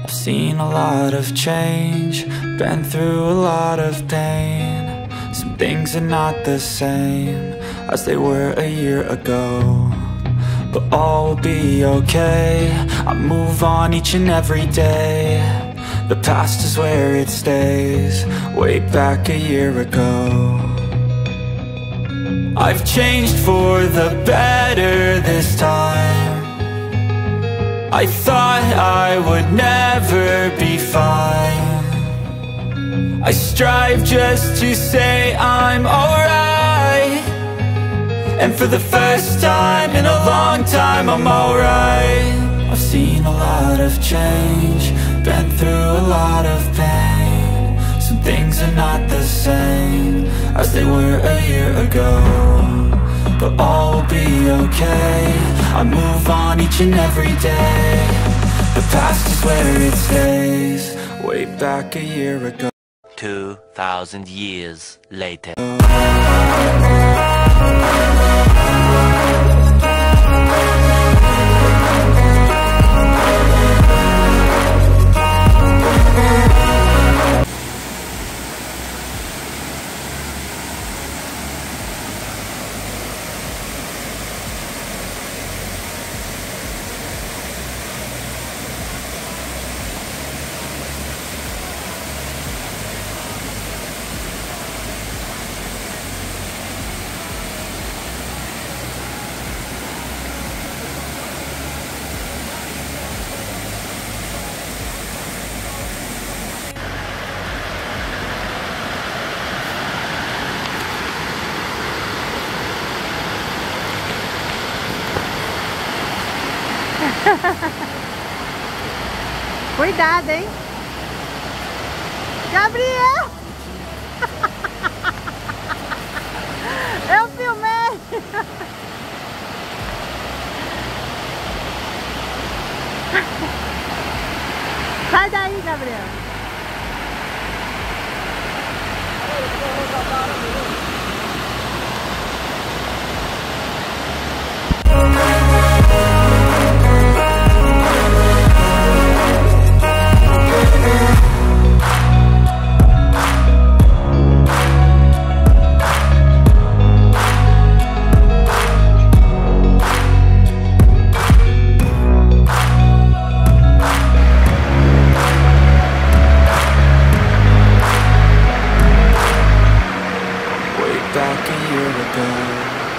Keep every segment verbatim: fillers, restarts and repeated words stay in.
I've seen a lot of change, been through a lot of pain. Some things are not the same as they were a year ago, but all will be okay. I move on each and every day. The past is where it stays, way back a year ago. I've changed for the better this time. I thought I would never be fine. I strive just to say I'm alright, and for the first time in a long time I'm alright. I've seen a lot of change, been through a lot of pain. Some things are not the same as they were a year ago, but all will be okay. I move on each and every day. The past is where it stays, way back a year ago. Two thousand years later. Cuidado, hein? Gabriel! Eu filmei! Sai daí, Gabriel! Back a year ago.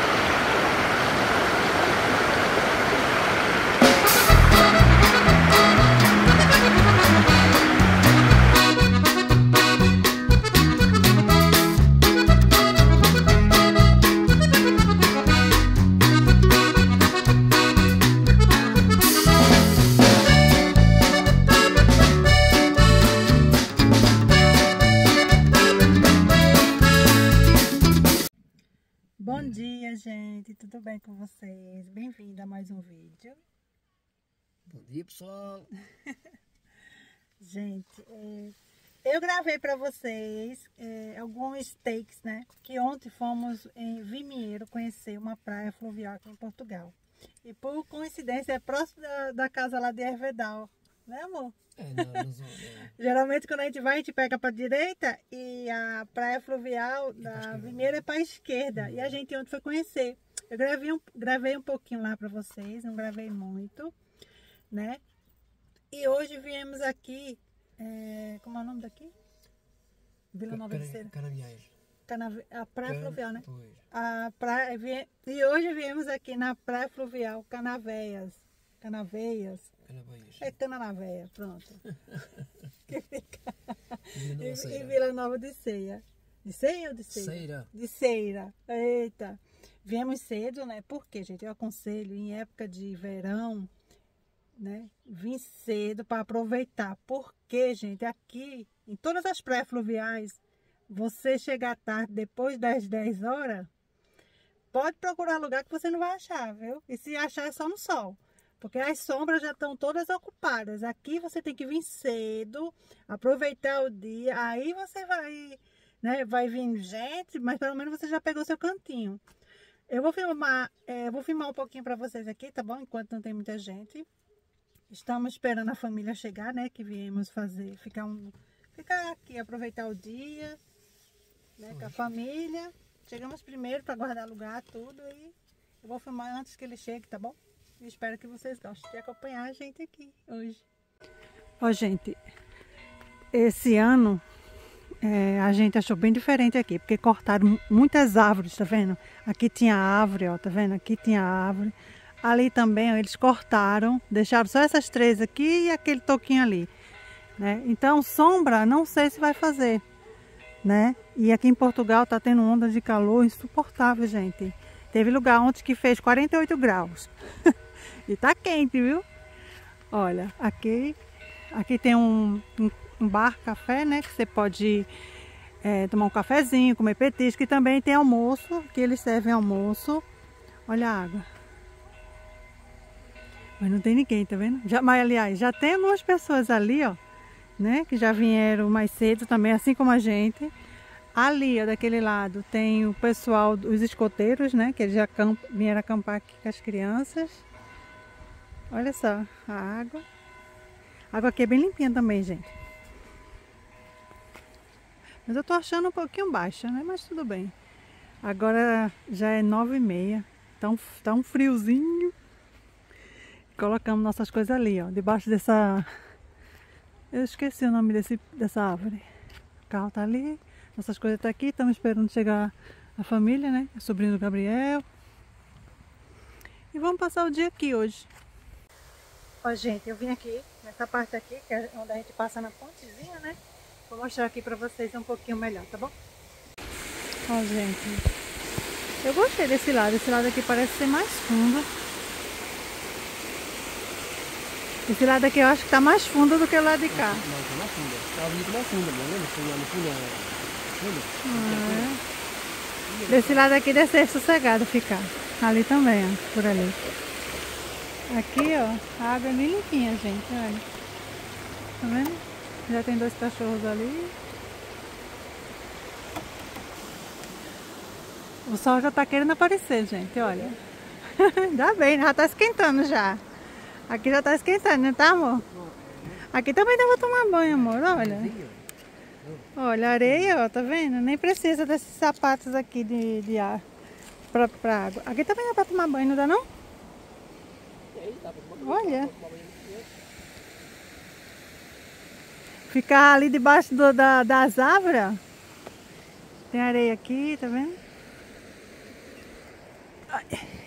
Bom dia, gente, tudo bem com vocês? Bem-vindo a mais um vídeo. Bom dia, pessoal. Gente, é, eu gravei para vocês é, alguns takes, né? Que ontem fomos em Vimieiro conhecer uma praia fluvial aqui em Portugal. E por coincidência é próximo da, da casa lá de Hervedal, né, amor? É, não, não sou, não. Geralmente quando a gente vai, a gente pega para a direita e a praia fluvial da Vimieiro é para a esquerda. Uhum. E a gente ontem foi conhecer. Eu gravei um, gravei um pouquinho lá para vocês, não gravei muito, né? E hoje viemos aqui, é, como é o nome daqui? Vila Nova de Ceira. Canaviais. Canave... A praia Can... fluvial, né? Pois. A praia... E hoje viemos aqui na praia fluvial Canaveias. Canaveias. Canaveias. É Cananavéia, pronto. Que fica Vila Nova em Vila Nova de Ceia. De Ceia ou de Ceira? Ceira. De Ceira. Eita. Viemos cedo, né? Porque, gente, eu aconselho em época de verão, né? Vim cedo para aproveitar. Porque, gente, aqui, em todas as praias fluviais, você chegar tarde, depois das dez horas, pode procurar lugar que você não vai achar, viu? E se achar é só no sol. Porque as sombras já estão todas ocupadas. Aqui você tem que vir cedo, aproveitar o dia. Aí você vai, né, vai vir gente, mas pelo menos você já pegou seu cantinho. Eu vou filmar, é, vou filmar um pouquinho para vocês aqui, tá bom? Enquanto não tem muita gente. Estamos esperando a família chegar, né? Que viemos fazer, ficar, um, ficar aqui, aproveitar o dia, né? Com a família. Chegamos primeiro para guardar lugar, tudo. E eu vou filmar antes que ele chegue, tá bom? Eu espero que vocês gostem de acompanhar a gente aqui hoje. Ó, gente, esse ano é, a gente achou bem diferente aqui, porque cortaram muitas árvores, tá vendo? Aqui tinha árvore, ó, tá vendo? Aqui tinha árvore. Ali também, ó, eles cortaram, deixaram só essas três aqui e aquele toquinho ali, né? Então, sombra, não sei se vai fazer, né? E aqui em Portugal tá tendo onda de calor insuportável, gente. Teve lugar ontem que fez quarenta e oito graus. E tá quente, viu? Olha, aqui, aqui tem um, um, um bar café, né? Que você pode é, tomar um cafezinho, comer petisco. E também tem almoço, que eles servem almoço. Olha a água. Mas não tem ninguém, tá vendo? Já, mas, aliás, já tem algumas pessoas ali, ó, né? Que já vieram mais cedo também, assim como a gente. Ali, ó, daquele lado, tem o pessoal, os escoteiros, né? Que eles já camp, vieram acampar aqui com as crianças. Olha só, a água. A água aqui é bem limpinha também, gente. Mas eu tô achando um pouquinho baixa, né? Mas tudo bem. Agora já é nove e meia. Tá um, tá um friozinho. Colocamos nossas coisas ali, ó. Debaixo dessa... Eu esqueci o nome desse, dessa árvore. O carro tá ali. Nossas coisas tá aqui. Estamos esperando chegar a família, né? O sobrinho do Gabriel. E vamos passar o dia aqui hoje. Ó, gente, eu vim aqui, nessa parte aqui, que é onde a gente passa na pontezinha, né? Vou mostrar aqui pra vocês um pouquinho melhor, tá bom? Ó, gente, eu gostei desse lado. Esse lado aqui parece ser mais fundo. Esse lado aqui eu acho que tá mais fundo do que o lado de cá. Não, tá mais funda. Tava muito mais funda, não lembra? Foi lá no fundo. Ah, desse lado aqui deve ser sossegado ficar. Ali também, ó, por ali. Aqui, ó, a água é bem limpinha, gente, olha. Tá vendo? Já tem dois cachorros ali. O sol já tá querendo aparecer, gente, olha. Ainda bem, já tá esquentando já. Aqui já tá esquentando, não tá, amor? Aqui também dá pra tomar banho, amor, olha. Olha, a areia, ó, tá vendo? Nem precisa desses sapatos aqui de, de ar pra, pra água. Aqui também dá pra tomar banho, não dá não? Olha. Ficar ali debaixo do, da, das árvores, ó. Tem areia aqui, tá vendo? Ai.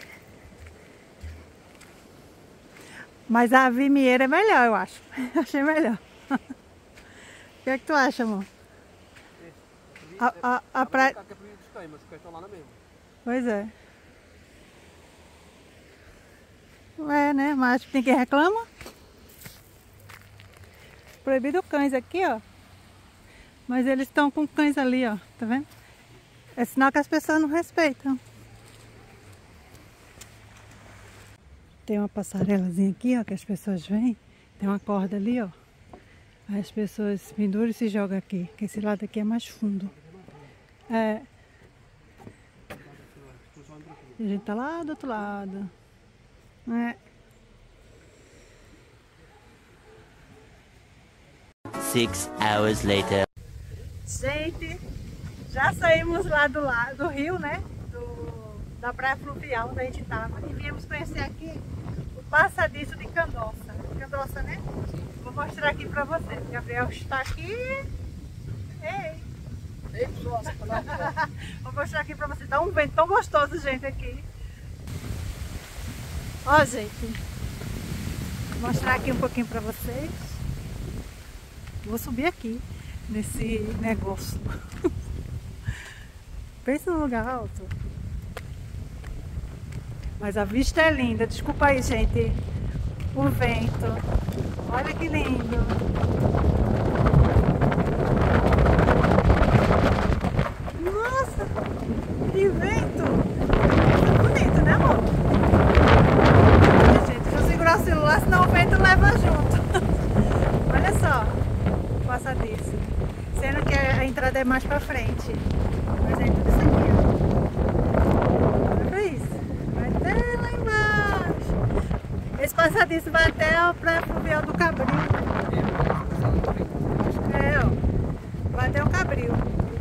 Mas a vimieira é melhor, eu acho. Achei melhor. O que é que tu acha, amor? A, a, a praia... Pois é. É, né? Mas acho que tem quem reclama. Proibido cães aqui, ó. Mas eles estão com cães ali, ó. Tá vendo? É sinal que as pessoas não respeitam. Tem uma passarelazinha aqui, ó, que as pessoas vêm. Tem uma corda ali, ó. Aí as pessoas penduram e se jogam aqui. Que esse lado aqui é mais fundo. É. E a gente tá lá do outro lado. É. Six hours later. Gente, já saímos lá do, lado, do rio, né? Do, da praia fluvial onde a gente tava. E viemos conhecer aqui o passadiço de Candoça. Candoça, né? Vou mostrar aqui pra vocês. O Gabriel está aqui. Ei! Ei, pessoal, essa palavra. Vou mostrar aqui pra vocês. Tá um vento tão gostoso, gente, aqui. Ó, gente. Vou mostrar aqui um pouquinho pra vocês. Vou subir aqui, nesse negócio. Pensa num lugar alto. Mas a vista é linda. Desculpa aí, gente. O vento. Olha que lindo. Nossa, que vento. É bonito, né, amor? Olha, gente, deixa eu segurar o celular, senão o vento leva junto. Olha só. Passadiço. Sendo que a entrada é mais pra frente. Mas é tudo isso aqui, ó. Olha isso. Vai até lá embaixo. Esse passadiço vai até a Praia Fluvial do Cabril. É, ó. Vai até o Cabril.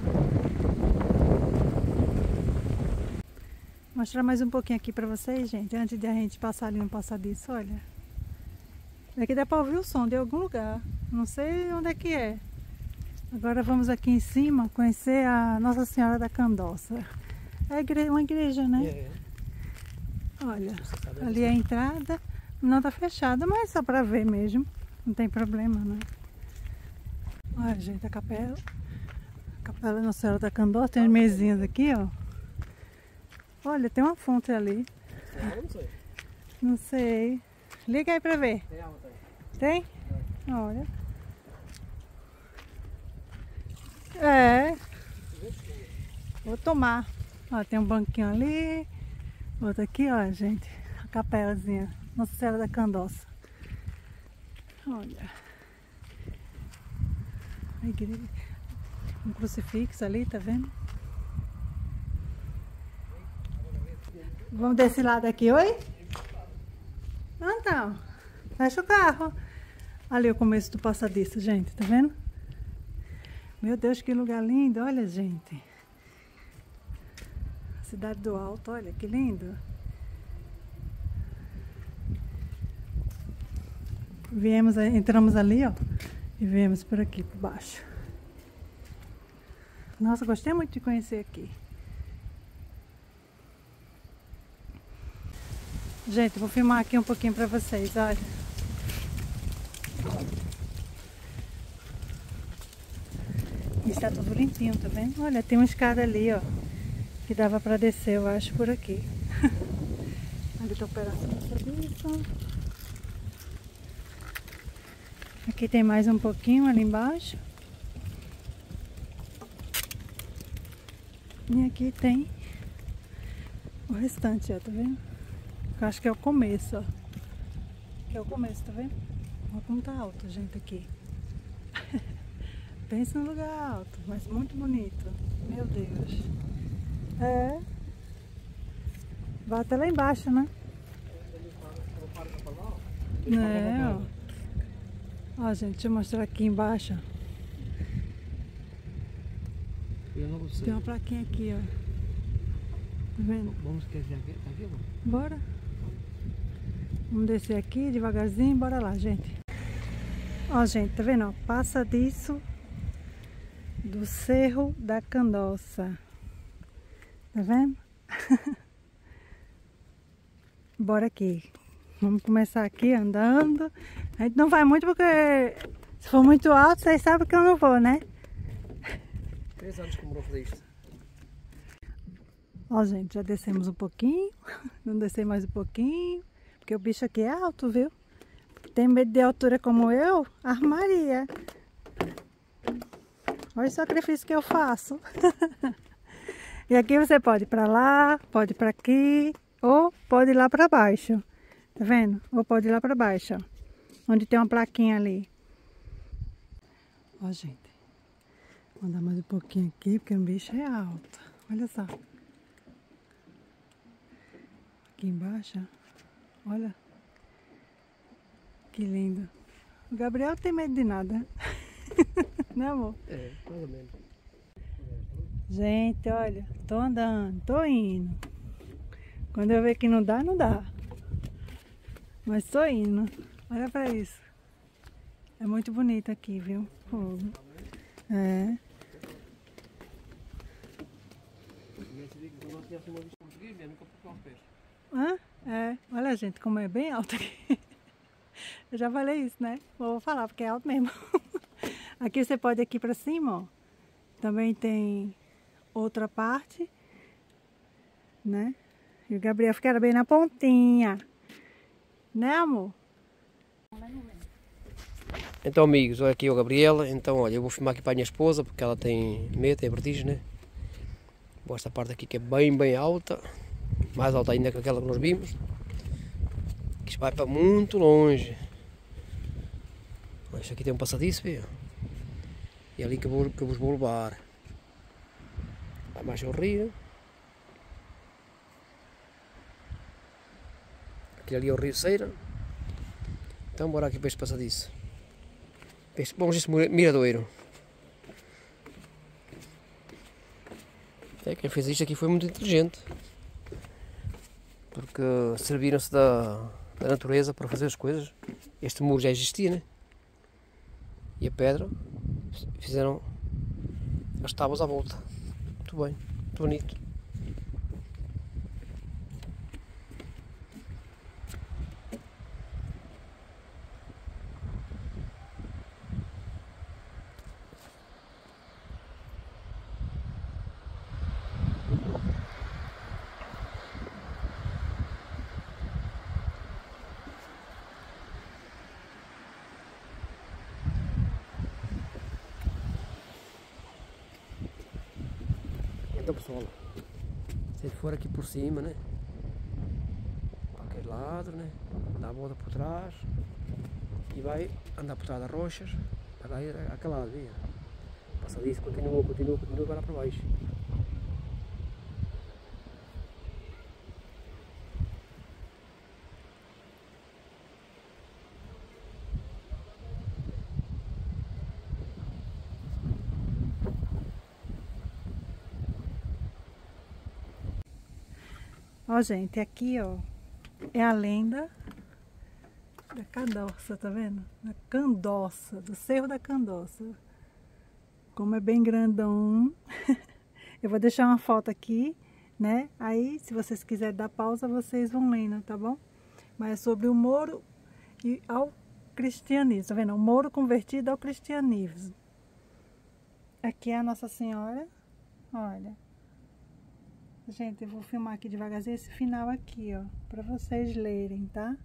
Vou mostrar mais um pouquinho aqui pra vocês, gente, antes de a gente passar ali no passadiço, olha. Aqui dá pra ouvir o som de algum lugar. Não sei onde é que é. Agora vamos aqui em cima conhecer a Nossa Senhora da Candoça. É igre- uma igreja, né? É. Olha, ali é a entrada. Não tá fechada, mas só pra ver mesmo. Não tem problema, né? Olha, gente, a capela. A capela Nossa Senhora da Candoça. Tem as mesinhas aqui, ó. Olha, tem uma fonte ali. É, não sei. Não sei. Liga aí pra ver. Tem água, Tem? tem. Olha. É. Vou tomar. Ó, tem um banquinho ali. Outro aqui, ó, gente. A capelazinha. Nossa Senhora da Candoça. Olha. A igreja. Um crucifixo ali, tá vendo? Vamos desse lado aqui, oi? Não, então. Fecha o carro. Ali é o começo do passadiço, gente, tá vendo? Meu Deus, que lugar lindo, olha, gente. Cidade do Alto, olha que lindo. Viemos, entramos ali, ó, e viemos por aqui, por baixo. Nossa, gostei muito de conhecer aqui. Gente, vou filmar aqui um pouquinho pra vocês, olha. Está tudo limpinho, tá vendo? Olha, tem uma escada ali, ó, que dava pra descer, eu acho, por aqui. Ali tá operação de serviço. Aqui tem mais um pouquinho ali embaixo. E aqui tem o restante, ó, tá vendo? Eu acho que é o começo, ó. Que é o começo, tá vendo? Olha como tá alto, gente, aqui. Pensa num lugar alto, mas muito bonito. Meu Deus. É. Vai até lá embaixo, né? É, ó. Ó, gente, deixa eu mostrar aqui embaixo. Eu não sei. Tem uma plaquinha aqui, ó. Tá vendo? Vamos esquecer aqui, tá aqui, mano? Bora. Vamos descer aqui devagarzinho, bora lá, gente. Ó, gente, tá vendo? Ó, passadiço do Cerro da Candoça. Tá vendo? Bora aqui. Vamos começar aqui andando. A gente não vai muito porque se for muito alto, vocês sabem que eu não vou, né? Três anos que morou isto. Ó, gente, já descemos um pouquinho. Vamos descer mais um pouquinho. Porque o bicho aqui é alto, viu? Tem medo de altura como eu? Armaria. Olha o sacrifício que eu faço. E aqui você pode ir pra lá, pode ir pra aqui, ou pode ir lá pra baixo. Tá vendo? Ou pode ir lá pra baixo, ó. Onde tem uma plaquinha ali. Ó, gente. Vou andar mais um pouquinho aqui, porque o bicho é alto. Olha só. Aqui embaixo, ó. Olha. Que lindo. O Gabriel não tem medo de nada. Né, amor? É, mais ou menos. Gente, olha. Tô andando, tô indo. Quando eu ver que não dá, não dá. Mas tô indo. Olha pra isso. É muito bonito aqui, viu? Fogo. É. Hã? É. Olha, gente, como é bem alto aqui. Eu já falei isso, né? Vou falar, porque é alto mesmo. Aqui você pode ir aqui pra cima, ó. Também tem outra parte, né? E o Gabriel fica bem na pontinha. Né, amor? Então, amigos, olha aqui o Gabriel. Então, olha, eu vou filmar aqui para a minha esposa, porque ela tem medo, tem vertigem, né? Bom, esta parte aqui que é bem, bem alta. Mais alta ainda que aquela que nós vimos. Isto vai para muito longe. Isto aqui tem um passadiço, viu? E é ali que eu, vou, que eu vos vou levar. Vai mais ao rio. Aqui ali é o Rio Ceira. Então bora aqui para este passadiço. Este, vamos este miradouro. É, quem fez isto aqui foi muito inteligente. Porque serviram-se da, da natureza para fazer as coisas. Este muro já existia, né? E a pedra fizeram as tábuas à volta. Muito bem, muito bonito. Então pessoal, se for aqui por cima, né, para aquele lado, né, dá a volta por trás e vai andar por trás das rochas para ir àquele lado, via. Passa disso, continua, continua, continua e vai lá para baixo. Ó, gente, aqui, ó, é a lenda da Candoça, tá vendo? Da Candoça, do Cerro da Candoça. Como é bem grandão. Eu vou deixar uma foto aqui, né? Aí, se vocês quiserem dar pausa, vocês vão lendo, tá bom? Mas é sobre o Moro e ao cristianismo, tá vendo? O Moro convertido ao cristianismo. Aqui é a Nossa Senhora, olha. Gente, eu vou filmar aqui devagarzinho esse final aqui, ó, pra vocês lerem, tá?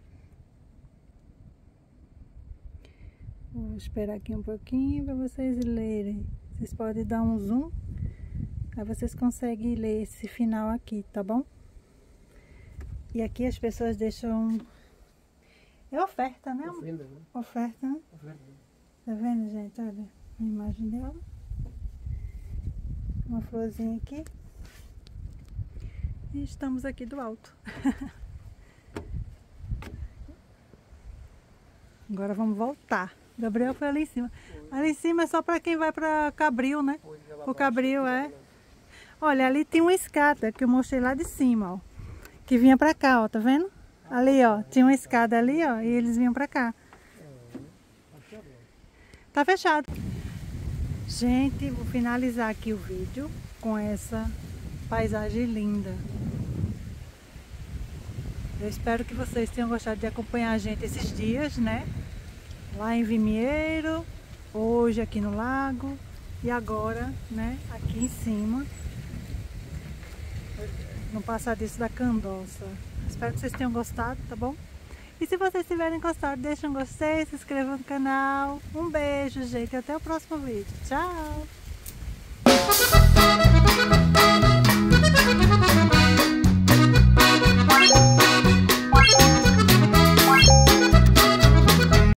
Vou esperar aqui um pouquinho pra vocês lerem. Vocês podem dar um zoom, aí vocês conseguem ler esse final aqui, tá bom? E aqui as pessoas deixam... É oferta, né? Oferta, né? Oferta, né? Oferta. Tá vendo, gente? Olha a imagem dela. Uma florzinha aqui. E estamos aqui do alto. Agora vamos voltar. Gabriel foi ali em cima. Ali em cima é só para quem vai para Cabril, né? O Cabril é. Olha, ali tem uma escada que eu mostrei lá de cima, ó. Que vinha para cá, ó, tá vendo? Ali, ó, tinha uma escada ali, ó, e eles vinham para cá. Tá fechado. Gente, vou finalizar aqui o vídeo com essa paisagem linda. Eu espero que vocês tenham gostado de acompanhar a gente esses dias, né? Lá em Vimieiro, hoje aqui no lago e agora, né? Aqui em cima, no passadiço da Candoça. Espero que vocês tenham gostado, tá bom? E se vocês tiverem gostado, deixem um gostei, se inscrevam no canal. Um beijo, gente, e até o próximo vídeo. Tchau!